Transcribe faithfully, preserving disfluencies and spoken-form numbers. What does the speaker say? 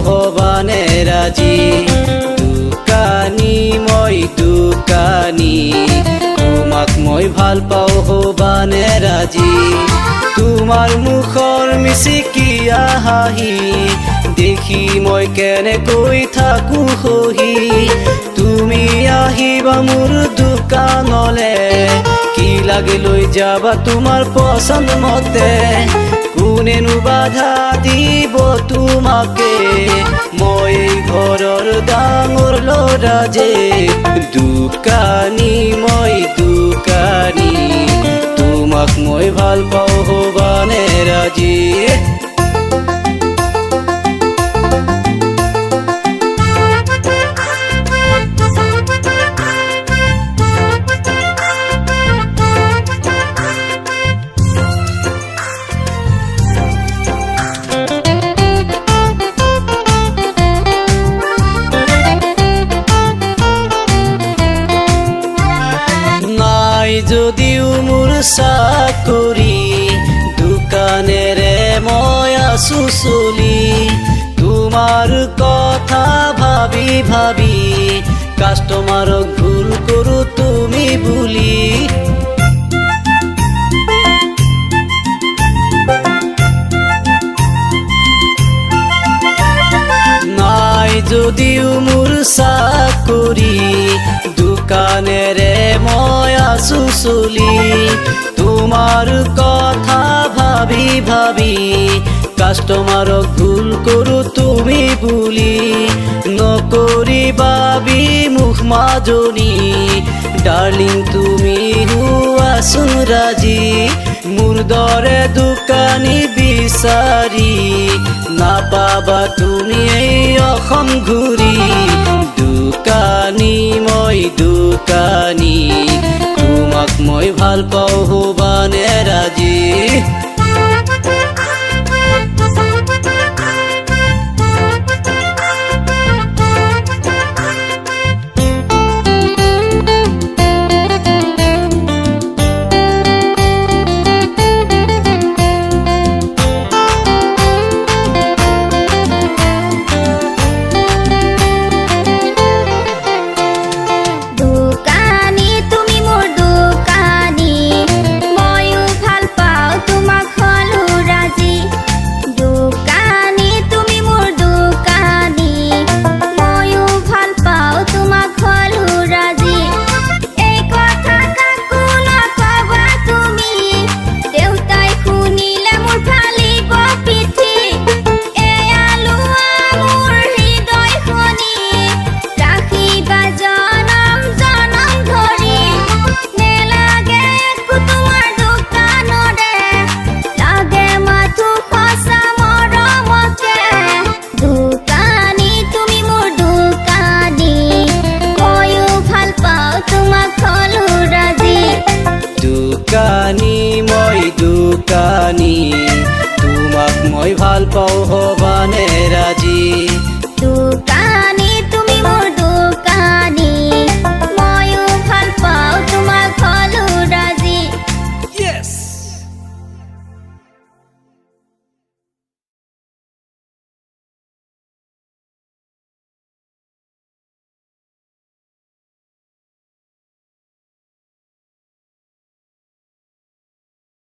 হবানে ৰাজি দোকানী মই দোকানী তোমাক মই ভাল পাওঁ হবানে ৰাজি তোমাৰ মুখৰ মিচিকিয়া হাঁহি দেখি মই কেনেকৈ থাকো সহি তুমি আহিবা মোৰ দোকানলে কি লাগে লৈ যাবা তোমাৰ পছন্দ মতে কোনেনো বাধা দিব তোমাকে মই ঘৰৰ ডাঙৰ ল'ৰা যে দোকানী মই দোকানী তোমাক মই ভাল পাওঁ হবানে ৰাজি যদিও মোৰ চাকৰি দোকানেৰে মই আছো চলি তোমাৰ কথা ভাবি ভাবি কাষ্টমাৰক ভুল কৰো তুমি বুলি নাই যদিও মোৰ চাকৰি দোকানেৰে মই আছো চলি তোমাৰ কথা ভাবি ভাবি কাষ্টমাৰক ভুল কৰো তুমি বুলি নকৰিবা বিমুখ মাজনী ডাৰ্লিং তুমি হোৱাচোন ৰাজি মোৰ দৰে দোকানী বিচাৰি নাপাবা তুমি এই অসম ঘূৰি দোকানী মই দোকানী তোমাক মই ভাল পাওঁ হবানে ৰাজি